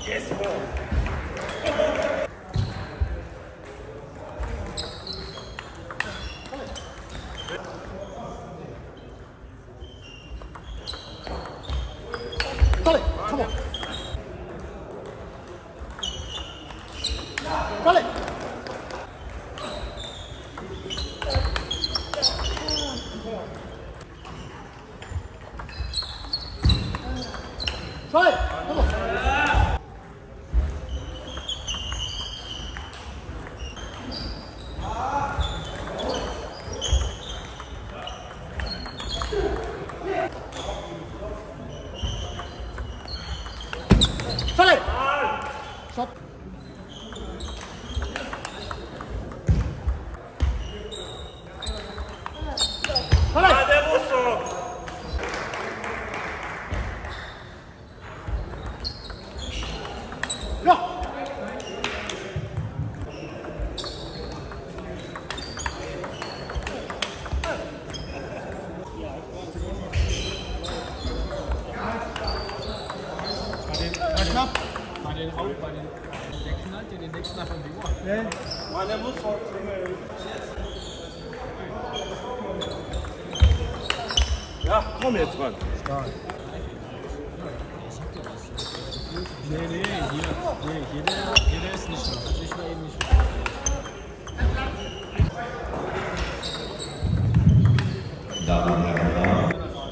Yes, Ball. Volley, come on. Volley. Volley, come on. Volley. Stop. Volley. Ah, der muss doch. Ja. Knapp. Bei den der knallt dir den nächsten nach um die Ohr. Nee. Mann, der muss doch. Ja, komm jetzt ran. Stark. Nee, jeder ist nicht noch. Nicht mal eben nicht. Damen und Herren,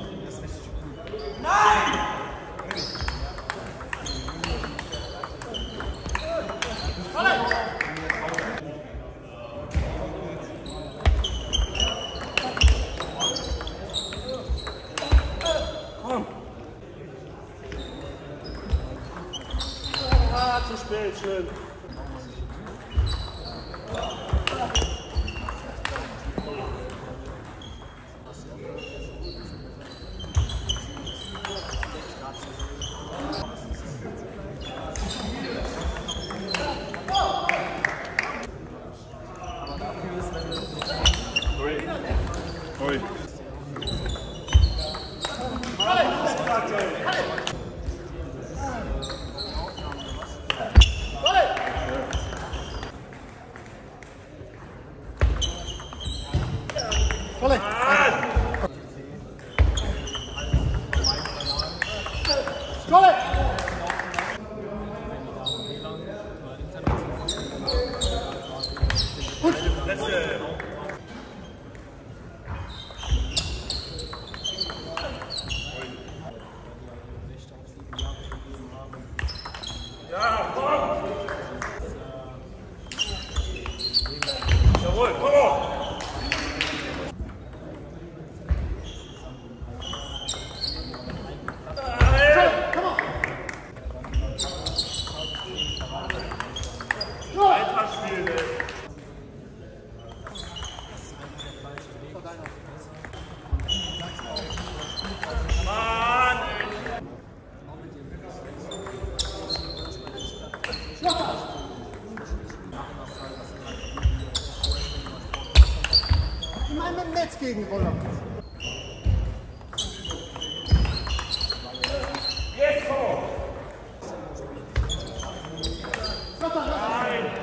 Komm. Ah, zu spät, schön. Ui. Volley. Volley. Gut. Letzte. Ja, komm! Jawohl, komm on! Einfach spielen, ey. Mann, ey. Immer mit dem Netz gegen Roller. Jetzt komm! Nein.